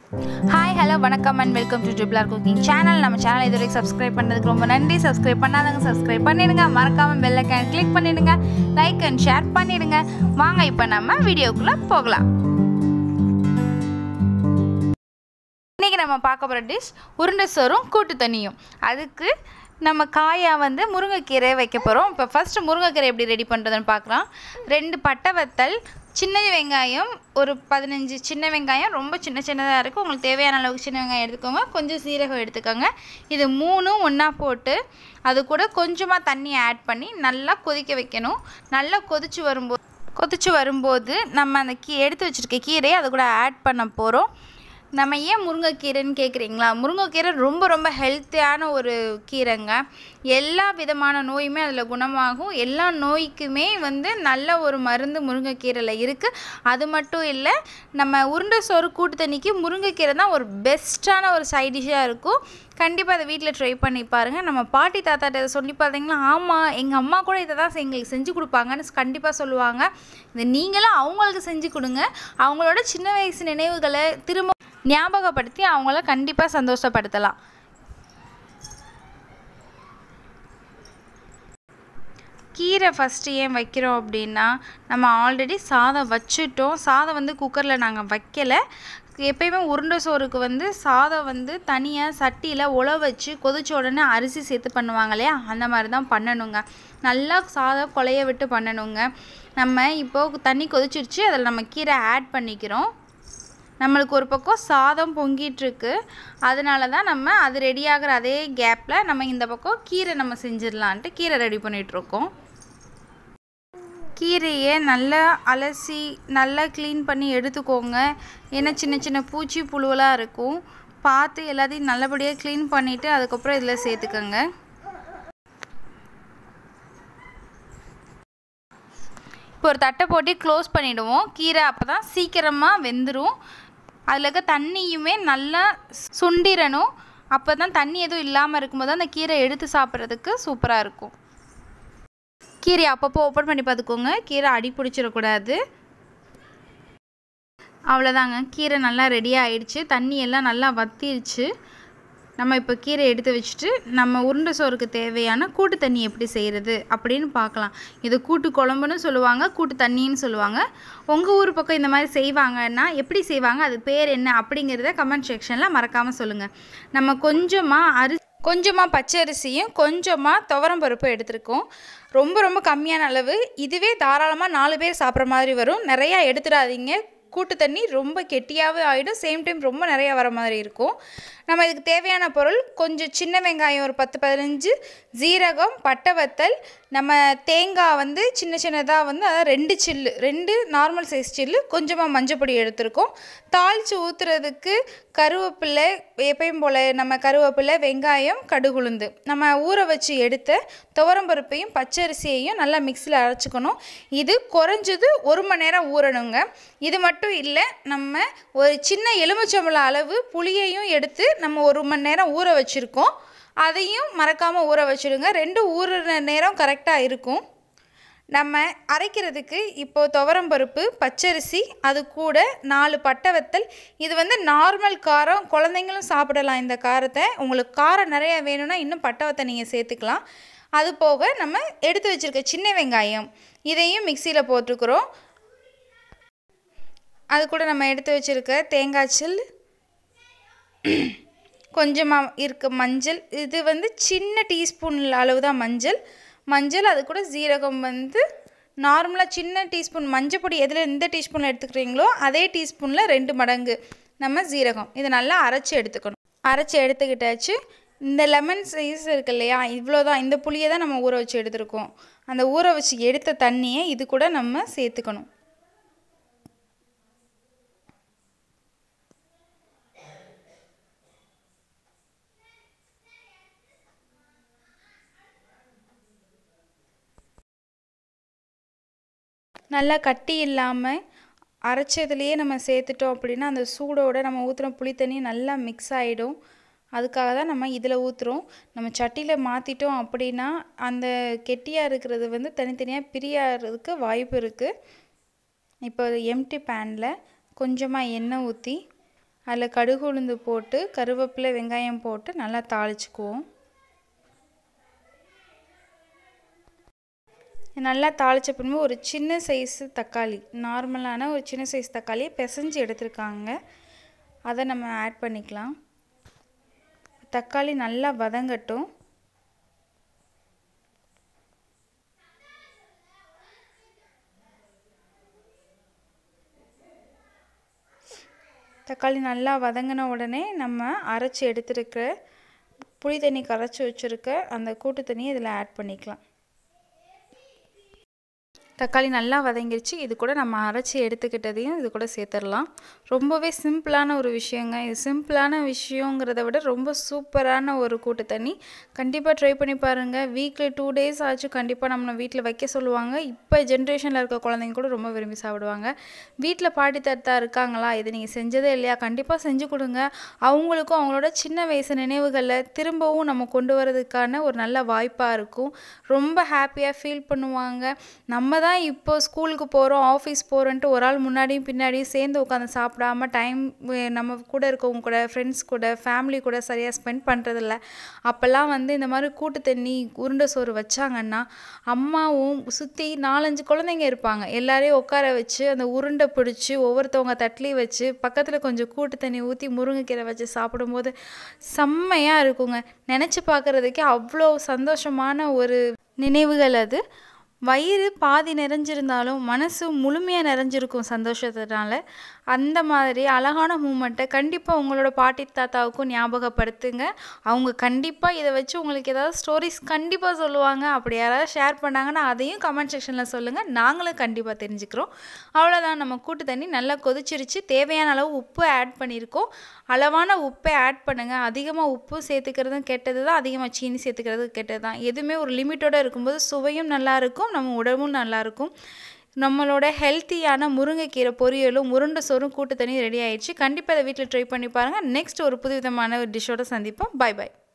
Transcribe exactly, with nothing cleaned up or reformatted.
Hi, hello, வணக்கம் and welcome to Dribbler Cooking Channel. நம்ம சேனலை இதுவரைக்கும் சப்ஸ்கிரைப் பண்ணதுக்கு ரொம்ப நன்றி. சப்ஸ்கிரைப் பண்ணாதவங்க சப்ஸ்கிரைப் பண்ணிடுங்க. மறக்காம பெல் ஐகானை கிளிக் பண்ணிடுங்க. லைக் அண்ட் ஷேர் பண்ணிடுங்க. வாங்க இப்போ நம்ம வீடியோக்குள்ள போகலாம். இன்னைக்கு நம்ம பார்க்க போகிற டிஷ் உருண்டை சோறும் கூட்டு தண்ணியும். அதுக்கு நம்ம காயா வந்து முருங்கைக்கீரை வைக்க போகிறோம். இப்போ ஃபஸ்ட்டு முருங்கைக்கீரை எப்படி ரெடி பண்ணுறதுன்னு பார்க்கலாம். ரெண்டு பட்டை வத்தல், சின்ன வெங்காயம், ஒரு பதினஞ்சு சின்ன வெங்காயம், ரொம்ப சின்ன சின்னதாக இருக்குது. உங்களுக்கு தேவையான அளவுக்கு சின்ன வெங்காயம் எடுத்துக்கோங்க. கொஞ்சம் சீரகம் எடுத்துக்கோங்க. இது மூணும் ஒன்றா போட்டு அது கூட கொஞ்சமாக தண்ணி ஆட் பண்ணி நல்லா கொதிக்க வைக்கணும். நல்லா கொதிச்சு வரும்போது கொதிச்சு வரும்போது நம்ம அந்த கீ எடுத்து வச்சுருக்க கீரையை அது கூட ஆட் பண்ண போகிறோம். நம்ம ஏன் முருங்கைக்கீரைன்னு கேட்குறீங்களா? முருங்கைக்கீரை ரொம்ப ரொம்ப ஹெல்த்தியான ஒரு கீரைங்க. எல்லா விதமான நோயுமே அதில் குணமாகும். எல்லா நோய்க்குமே வந்து நல்ல ஒரு மருந்து முருங்கைக்கீரையில் இருக்குது. அது மட்டும் இல்லை, நம்ம உருண்டை சோறு கூட்டு தண்ணிக்கு முருங்கைக்கீரை தான் ஒரு பெஸ்ட்டான ஒரு சைட் டிஷ்ஷாக இருக்கும். கண்டிப்பாக அதை வீட்டில் ட்ரை பண்ணி பாருங்கள். நம்ம பாட்டி தாத்தாட்ட இதை சொல்லி பார்த்தீங்களா, ஆமாம் எங்கள் அம்மா கூட இதை தான் எங்களுக்கு செஞ்சு கொடுப்பாங்கன்னு கண்டிப்பாக சொல்லுவாங்க. இது நீங்களும் அவங்களுக்கு செஞ்சு கொடுங்க. அவங்களோட சின்ன வயசு நினைவுகளை திரும்ப ஞாபகப்படுத்தி அவங்கள கண்டிப்பாக சந்தோஷப்படுத்தலாம். கீரை ஃபஸ்ட்டு ஏன் வைக்கிறோம் அப்படின்னா, நம்ம ஆல்ரெடி சாதம் வச்சுட்டோம். சாதம் வந்து குக்கரில் நாங்கள் வைக்கலை. எப்பயுமே உருண்டை சோறுக்கு வந்து சாதம் வந்து தனியாக சட்டியில் உழ வச்சு கொதிச்ச உடனே அரிசி சேர்த்து பண்ணுவாங்க இல்லையா, அந்த மாதிரி தான் பண்ணணுங்க. நல்லா சாதம் குழைய விட்டு பண்ணணுங்க. நம்ம இப்போது தண்ணி கொதிச்சிருச்சு, அதில் நம்ம கீரை ஆட் பண்ணிக்கிறோம். நம்மளுக்கு ஒரு பக்கம் சாதம் பொங்கிட்டுருக்கு, அதனால தான் நம்ம அது ரெடியாகிற அதே கேப்பில் நம்ம இந்த பக்கம் கீரை நம்ம செஞ்சிடலான்ட்டு கீரை ரெடி பண்ணிகிட்ருக்கோம். கீரையை நல்லா அலசி நல்லா க்ளீன் பண்ணி எடுத்துக்கோங்க. ஏன்னா சின்ன சின்ன பூச்சி புழுவெலாம் இருக்கும். பார்த்து எல்லாத்தையும் நல்லபடியாக க்ளீன் பண்ணிவிட்டு அதுக்கப்புறம் இதில் சேர்த்துக்கோங்க. இப்போ ஒரு தட்டை போட்டு க்ளோஸ் பண்ணிவிடுவோம். கீரை அப்போ தான் சீக்கிரமாக வெந்துடும். அதில் இருக்க தண்ணியுமே நல்லா சுண்டிடணும். அப்போ தான் தண்ணி எதுவும் இல்லாமல் இருக்கும்போது அந்த கீரை எடுத்து சாப்பிட்றதுக்கு சூப்பராக இருக்கும். கீரை அப்பப்போ ஓப்பன் பண்ணி பார்த்துக்கோங்க, கீரை அடி பிடிச்சிடக்கூடாது. அவ்வளோதாங்க, கீரை நல்லா ரெடியாக ஆயிடுச்சு. தண்ணி எல்லாம் நல்லா வத்திடுச்சு. நம்ம இப்போ கீரை எடுத்து வச்சுட்டு நம்ம உருண்டை சோறுக்கு தேவையான கூட்டு தண்ணி எப்படி செய்கிறது அப்படின்னு பார்க்கலாம். இது கூட்டு குழம்புன்னு சொல்லுவாங்க, கூட்டு தண்ணின்னு சொல்லுவாங்க. உங்கள் ஊர் பக்கம் இந்த மாதிரி செய்வாங்கன்னா எப்படி செய்வாங்க, அது பேர் என்ன அப்படிங்கிறத கமெண்ட் செக்ஷனில் மறக்காமல் சொல்லுங்கள். நம்ம கொஞ்சமாக அரி கொஞ்சமாக பச்சரிசியும் கொஞ்சமாக துவரம் பருப்பும் எடுத்துருக்கோம். ரொம்ப ரொம்ப கம்மியான அளவு. இதுவே தாராளமாக நாலு பேர் சாப்பிட்ற மாதிரி வரும். நிறையா எடுத்துடாதீங்க. கூட்டு தண்ணி ரொம்ப கெட்டியாகவே ஆகிடும். சேம் டைம் ரொம்ப நிறையா வர மாதிரி இருக்கும். நம்ம இதுக்கு தேவையான பொருள் கொஞ்சம் சின்ன வெங்காயம் ஒரு பத்து பதினஞ்சு, ஜீரகம், பட்டை வத்தல், நம்ம தேங்காய் வந்து சின்ன சின்னதாக வந்து அதாவது ரெண்டு சில்லு ரெண்டு நார்மல் சைஸ் சில்லு, கொஞ்சமாக மஞ்சப்பொடி எடுத்துருக்கோம். தாளித்து ஊற்றுறதுக்கு கருவேப்பிலை, எப்பயும் போல் நம்ம கருவேப்பிலை, வெங்காயம், கடுகுளுந்து, நம்ம ஊற வச்சு எடுத்த துவரம்பருப்பையும் பச்சரிசியையும் நல்லா மிக்சியில் அரைச்சிக்கணும். இது குறைஞ்சது ஒரு மணி நேரம் ஊறணுங்க. இது மட்டும் இல்லை, நம்ம ஒரு சின்ன எலுமிச்சம்பழம் அளவு புளியையும் எடுத்து நம்ம ஒரு மணி நேரம் ஊற வச்சுருக்கோம். அதையும் மறக்காமல் ஊற வச்சுடுங்க. ரெண்டு ஊறுற நேரம் கரெக்டாக இருக்கும். நம்ம அரைக்கிறதுக்கு இப்போது துவரம்பருப்பு, பச்சரிசி, அது கூட நாலு பட்டை வத்தல். இது வந்து நார்மல் காரம், குழந்தைங்களும் சாப்பிடலாம் இந்த காரத்தை. உங்களுக்கு காரம் நிறையா வேணும்னா இன்னும் பட்டை வத்தல் நீங்கள் சேர்த்துக்கலாம். அது போக நம்ம எடுத்து வச்சுருக்க சின்ன வெங்காயம் இதையும் மிக்சியில் போட்டுக்கிறோம். அது கூட நம்ம எடுத்து வச்சுருக்க தேங்காய் சில், கொஞ்சமாக இருக்க மஞ்சள், இது வந்து சின்ன டீஸ்பூன் அளவு தான் மஞ்சள் மஞ்சள் அது கூட ஜீரகம் வந்து நார்மலாக சின்ன டீஸ்பூன் மஞ்சப்பொடி எதில் எந்த டீஸ்பூனில் எடுத்துக்கிறீங்களோ அதே டீஸ்பூனில் ரெண்டு மடங்கு நம்ம ஜீரகம். இதை நல்லா அரைச்சி எடுத்துக்கணும். அரைச்சி எடுத்துக்கிட்டாச்சு. இந்த லெமன் சைஸ் இருக்குது இல்லையா, இவ்வளோ தான். இந்த புளியை தான் நம்ம ஊற வச்சு எடுத்துருக்கோம். அந்த ஊற வச்சு எடுத்த தண்ணியை இது கூட நம்ம சேர்த்துக்கணும். நல்லா கட்டி இல்லாமல் அரைச்சதுலேயே நம்ம சேர்த்துட்டோம் அப்படின்னா அந்த சூடோடு நம்ம ஊற்றுன புளி தண்ணி நல்லா மிக்ஸ் ஆகிடும். அதுக்காக தான் நம்ம இதில் ஊற்றுறோம். நம்ம சட்டியில் மாற்றிட்டோம் அப்படின்னா அந்த கெட்டியாக இருக்கிறது வந்து தனித்தனியாக பிரியாகிறதுக்கு வாய்ப்பு இருக்குது. இப்போ எம்டி பேனில் கொஞ்சமாக எண்ணெய் ஊற்றி அதில் கடுகு உளுந்து போட்டு கருவேப்பிலை வெங்காயம் போட்டு நல்லா தாளிச்சுக்குவோம். நல்லா தாளித்த பின்பு ஒரு சின்ன சைஸு தக்காளி, நார்மலான ஒரு சின்ன சைஸ் தக்காளியை பிசைஞ்சு எடுத்துருக்காங்க, அதை நம்ம ஆட் பண்ணிக்கலாம். தக்காளி நல்லா வதங்கட்டும். தக்காளி நல்லா வதங்கின உடனே நம்ம அரைச்சி எடுத்துருக்கிற புளி தண்ணி கரைச்சி வச்சுருக்க அந்த கூட்டு தண்ணியை இதில் ஆட் பண்ணிக்கலாம். தக்காளி நல்லா வதங்கிருச்சு. இது கூட நம்ம அரைச்சி எடுத்துக்கிட்டதையும் இது கூட சேர்த்துடலாம். ரொம்பவே சிம்பிளான ஒரு விஷயங்க. இது சிம்பிளான விஷயங்கிறத விட ரொம்ப சூப்பரான ஒரு கூட்டு தண்ணி. கண்டிப்பாக ட்ரை பண்ணி பாருங்கள். வீக்லி டூ டேஸ் ஆச்சு கண்டிப்பாக நம்ம வீட்டில் வைக்க சொல்லுவாங்க. இப்போ ஜென்ரேஷனில் இருக்க குழந்தைங்க கூட ரொம்ப விரும்பி சாப்பிடுவாங்க. வீட்டில் பாட்டி தாத்தா இருக்காங்களா, இது நீங்கள் செஞ்சதே இல்லையா, கண்டிப்பாக செஞ்சு கொடுங்க. அவங்களுக்கும் அவங்களோட சின்ன வயசு நினைவுகளை திரும்பவும் நம்ம கொண்டு வரதுக்கான ஒரு நல்ல வாய்ப்பாக இருக்கும். ரொம்ப ஹாப்பியாக ஃபீல் பண்ணுவாங்க. நம்ம தான் இப்போ ஸ்கூலுக்கு போகிறோம், ஆஃபீஸ் போகிறோன்ட்டு ஒரு ஆள் முன்னாடியும் பின்னாடியும் சேர்ந்து உட்காந்து சாப்பிடாம டைம் நம்ம கூட இருக்கவங்க கூட, ஃப்ரெண்ட்ஸ் கூட, ஃபேமிலி கூட சரியாக ஸ்பெண்ட் பண்ணுறதில்ல. அப்போல்லாம் வந்து இந்த மாதிரி கூட்டு தண்ணி உருண்டை சோறு வச்சாங்கன்னா அம்மாவும் சுற்றி நாலஞ்சு குழந்தைங்க இருப்பாங்க, எல்லாரையும் உட்கார வச்சு அந்த உருண்டை பிடிச்சி ஒவ்வொருத்தவங்க தட்லி வச்சு பக்கத்தில் கொஞ்சம் கூட்டு தண்ணி ஊற்றி முருங்கைக்கீரை வச்சு சாப்பிடும்போது செம்மையாக இருக்குங்க. நினச்சி பார்க்குறதுக்கே அவ்வளோ சந்தோஷமான ஒரு நினைவுகள் அது. வயிறு பாதி நிறைஞ்சிருந்தாலும் மனசு முழுமையாக நிறைஞ்சிருக்கும் சந்தோஷத்தினால. அந்த மாதிரி அழகான மூமெண்ட்டை கண்டிப்பாக உங்களோட பாட்டி தாத்தாவுக்கும் ஞாபகப்படுத்துங்க. அவங்க கண்டிப்பாக இதை வச்சு உங்களுக்கு ஏதாவது ஸ்டோரிஸ் கண்டிப்பாக சொல்லுவாங்க. அப்படி யாராவது ஷேர் பண்ணாங்கன்னா அதையும் கமெண்ட் செக்ஷனில் சொல்லுங்கள், நாங்களும் கண்டிப்பாக தெரிஞ்சுக்கிறோம். அவ்வளோதான், நம்ம கூட்டு தண்ணி நல்லா கொதிச்சிருச்சு. தேவையான அளவு உப்பு ஆட் பண்ணியிருக்கோம். அளவான உப்பை ஆட் பண்ணுங்கள். அதிகமாக உப்பு சேர்த்துக்கிறதும் கெட்டது தான், அதிகமாக சீனி சேர்த்துக்கிறது கெட்டது தான். எதுவுமே ஒரு லிமிட்டோடு இருக்கும்போது சுவையும் நல்லாயிருக்கும், நம்ம உடம்பும் நல்லாயிருக்கும். நம்மளோட ஹெல்த்தியான முருங்கைக்கீரை பொரியலும் உருண்டை சோறும் கூட்டு தண்ணி ரெடி ஆயிடுச்சு. கண்டிப்பாக இதை வீட்டில் ட்ரை பண்ணி பாருங்கள். நெக்ஸ்ட் ஒரு புது விதமான ஒரு டிஷ்ஷோடு சந்திப்போம். பாய் பாய்.